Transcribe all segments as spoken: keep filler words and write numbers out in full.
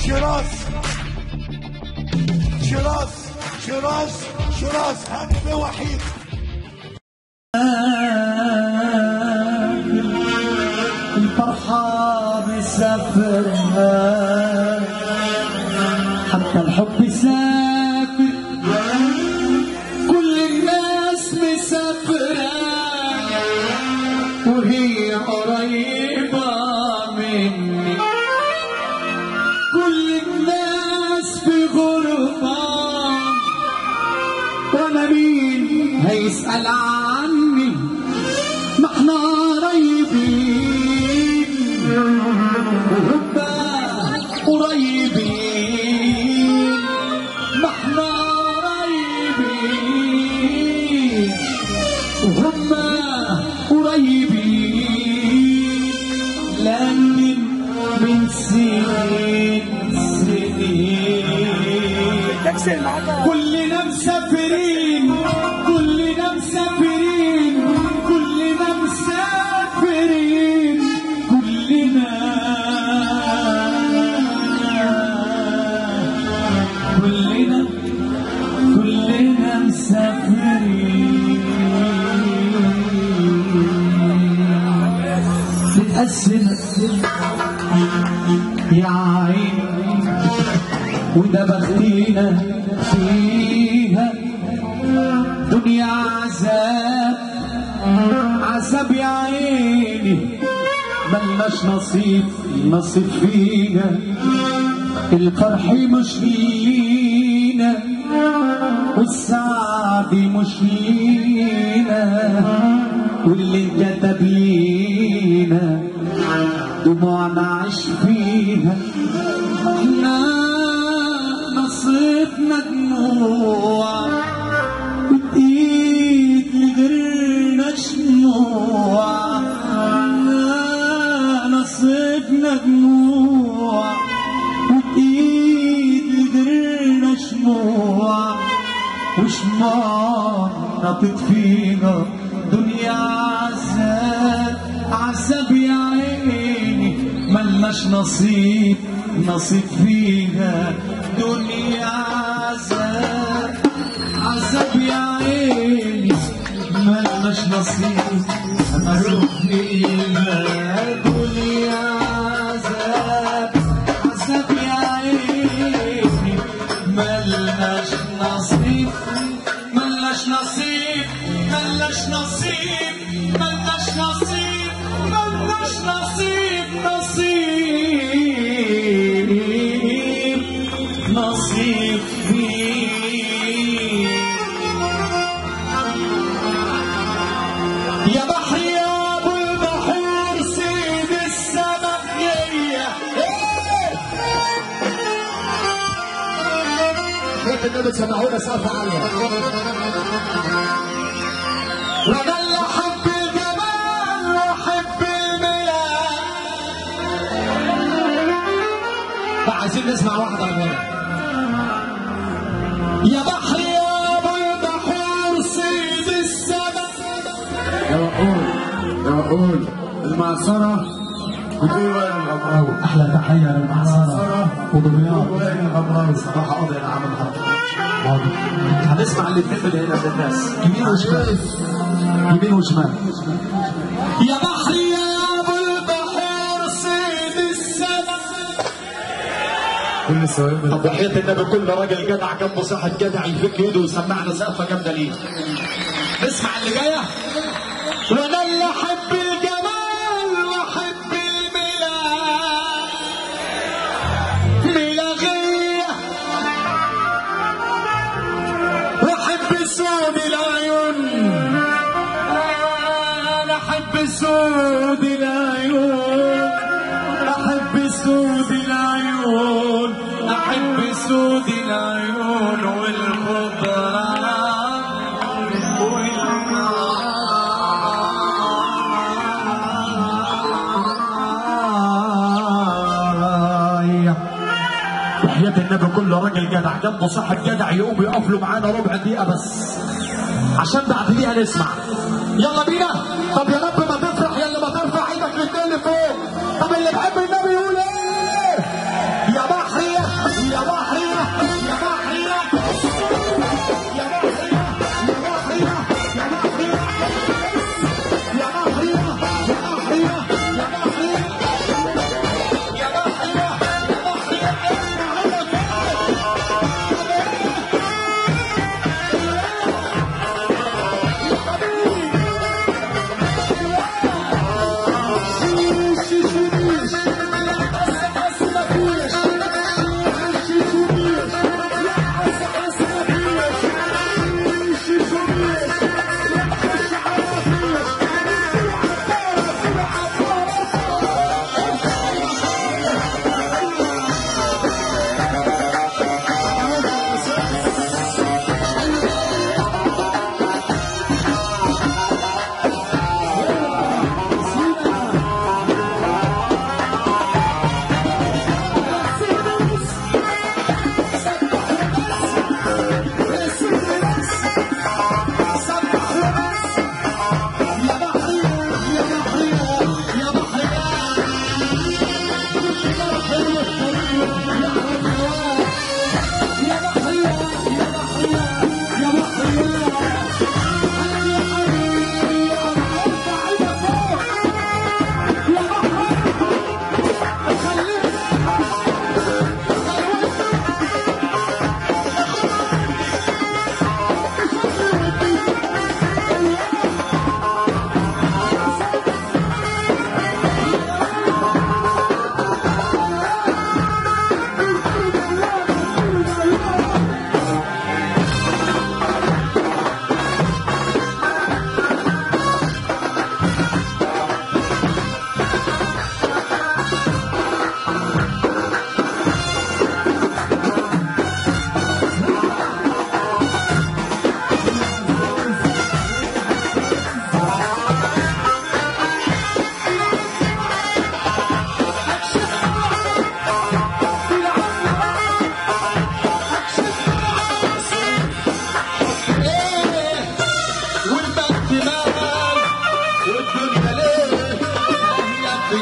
شراس شراس شراس شراس هاني وحيد. الفرحة بسافرها حتى الحب سافر، كل الناس مسافرة وهي قريبة مني، كل الناس في غربة وانا مين هيسأل عني؟ ما احنا قريبين وهم قريبين، ما احنا قريبين وهم قريبين، لكن من سنين سنين كلنا مسافرين، كلنا مسافرين، كلنا مسافرين، كلنا كلنا كلنا مسافرين. تتقسمت يا عيني وده بختينا فيها، دنيا عذاب عذاب يا عيني، ملناش نصيب نصيب فينا، الفرح مش لينا والسعد مش لينا، واللي انكتب لينا دموعنا عاش فيها، احنا نصيبنا دموع وايد لغيرنا شموع، احنا نصيبنا دموع وايد لغيرنا شموع، وشمعنا تطفينا دنيا عذاب عذاب يا عيني، ملناش نصيب نصيب فيها، دنيا عذاب عذاب يا عيني، ملناش نصيب نصيب فيها، دنيا عذاب عذاب يا عيني، ملناش نصيب ملناش نصيب ملناش نصيب ملناش نصيب ملناش نصيب نصيب نصيب فيه. يا بحر يا ابو البحور سيد السمك ليا، بيت النبي سمعونا سقفة عالية. وانا اللي احب الجمال واحب المياه، عايزين نسمع واحدة أولا. يا بحر يا ابو البحور سيد السمك. يا وقول يا وقول المعصرة بتقول وائل الغمراوي. احلى تحية للمعصرة ودمياط. وائل الغمراوي صباح قاضي انا عامل حاضر. هنسمع اللي تحب اللي هنا للناس يمين وشمال يمين وشمال. يا بحر يا ابو البحور سيد السمك. كل الثواب. طب وحياة النبي كل راجل جدع جنبه صاحب جدع يفك ايده ويسمعنا سقفة جامدة ليه. نسمع اللي جاية. وانا اللي احب الجمال واحب الميلاد، ميلاغية واحب سود العيون، انا احب سود العيون، احب سود العيون، احب سود العيون والخضرات والنار. وحياة النبي كل راجل جدع جنبه صاحب جدع يقوم يقف له معانا ربع دقيقة بس عشان بعد دقيقة نسمع. يلا بينا. طب يا رب ما تفرح يا اللي ما ترفع ايدك الاثنين لفوق. طب اللي بحب النبي يقول ايه؟ يا بحر يا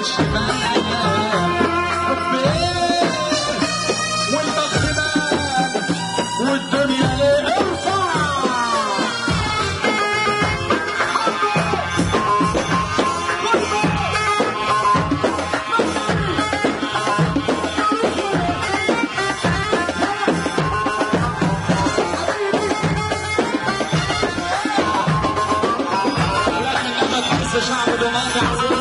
الشمال حب ايه والبخت مال والدنيا ليه ارفع شعب دماغ عظيم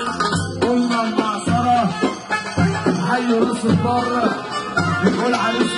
قلنا المعصرة حي راس البر بنقول عليه